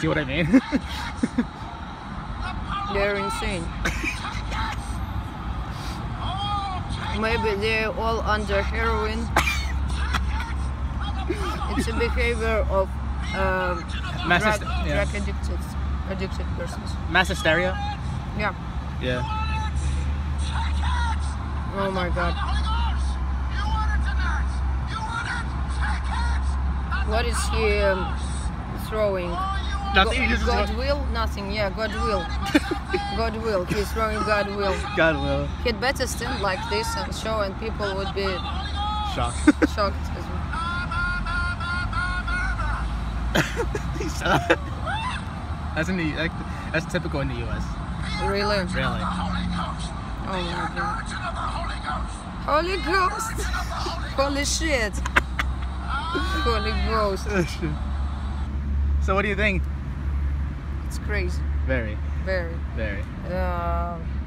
See what I mean? They're insane. Maybe they're all under heroin. It's a behavior of drug addicted persons. Mass hysteria? Yeah. Yeah. Oh my god. What is he throwing? Nothing. God will? Nothing. Yeah, God will. God will. He's throwing God will. God will. He'd better stand like this and show, and people would be Shocked. shocked as well. That's typical in the U.S. Really? Really. Oh my god. Holy Ghost! Holy shit! Holy Ghost! So what do you think? It's crazy. Very. Very. Very.